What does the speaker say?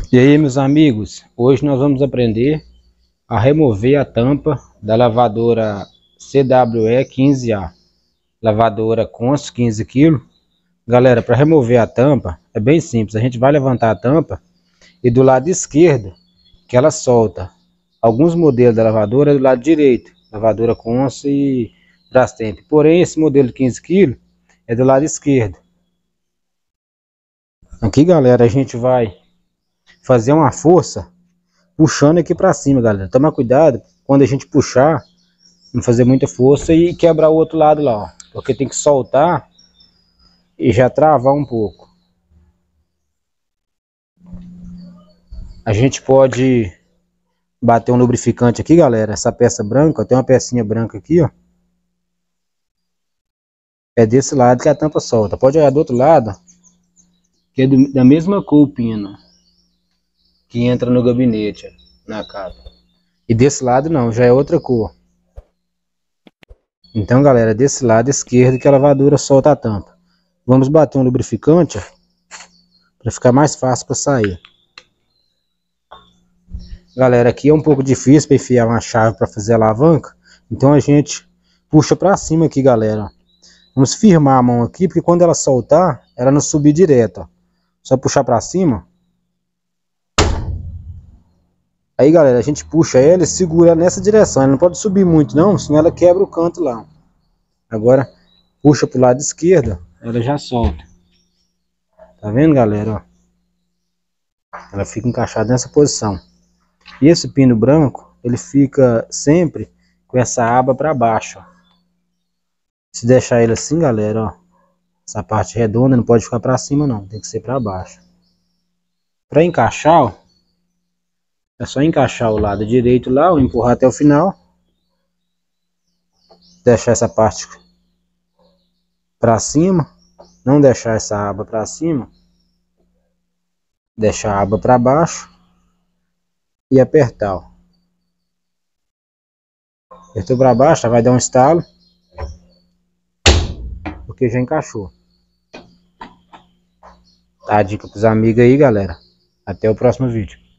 E aí, meus amigos, hoje nós vamos aprender a remover a tampa da lavadora CWE 15A, lavadora Consul 15 kg. Galera, para remover a tampa é bem simples, a gente vai levantar a tampa e do lado esquerdo que ela solta. Alguns modelos da lavadora é do lado direito, lavadora Consul e Brastemp. Porém, esse modelo de 15 kg é do lado esquerdo. Aqui, galera, a gente vai fazer uma força puxando aqui para cima, galera. Toma cuidado quando a gente puxar, não fazer muita força e quebrar o outro lado lá, ó, porque tem que soltar e já travar um pouco. A gente pode bater um lubrificante aqui, galera. Essa peça branca, ó, tem uma pecinha branca aqui, ó. É desse lado que a tampa solta. Pode olhar do outro lado, que é da mesma cor o pino que entra no gabinete, ó, na casa. E desse lado não, já é outra cor. Então, galera, desse lado esquerdo que a lavadora solta a tampa. Vamos bater um lubrificante para ficar mais fácil para sair. Galera, aqui é um pouco difícil para enfiar uma chave para fazer a alavanca. Então a gente puxa para cima aqui, galera. Vamos firmar a mão aqui, porque quando ela soltar, ela não subir direto, ó. Só puxar para cima. Aí, galera, a gente puxa ela e segura ela nessa direção. Ela não pode subir muito não, senão ela quebra o canto lá. Agora, puxa pro lado esquerdo, ela já solta. Tá vendo, galera? Ó. Ela fica encaixada nessa posição. E esse pino branco, ele fica sempre com essa aba para baixo, ó. Se deixar ele assim, galera, ó, essa parte redonda não pode ficar para cima não, tem que ser para baixo. Para encaixar, ó, é só encaixar o lado direito lá, ou empurrar até o final. Deixar essa parte para cima, não deixar essa aba para cima. Deixar a aba para baixo e apertar, ó. Apertou para baixo, vai dar um estalo, porque já encaixou. Tá a dica pros amigos aí, galera. Até o próximo vídeo.